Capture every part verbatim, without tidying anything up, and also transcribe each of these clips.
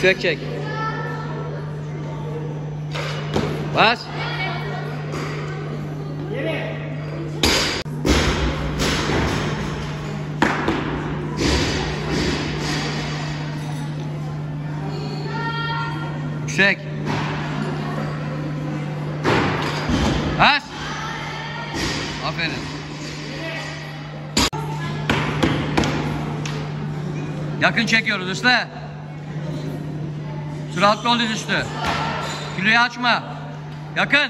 Yüksek çek. Bas. Yüksek. Bas. Aferin. Yakın çekiyoruz üstte. Süratli ol üstü. Kiloyu açma. Yakın.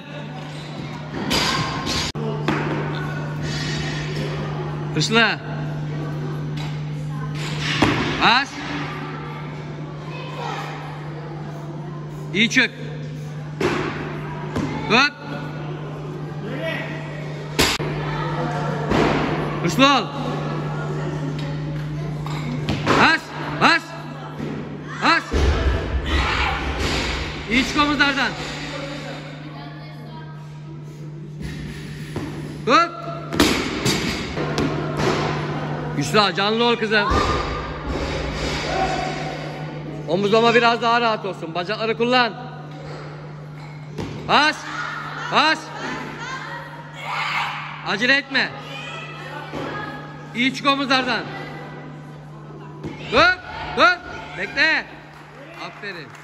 Hızlı. Bas. İyi çık. Tut. Hızlı ol. Bas. Bas. Bas. İyi çık omuzlardan. Tut. Güçlü, canlı ol kızım. Omuzlama biraz daha rahat olsun. Bacakları kullan. Bas. Bas. Acele etme. İyi çık omuzlardan. Dur. Dur. Bekle. Aferin.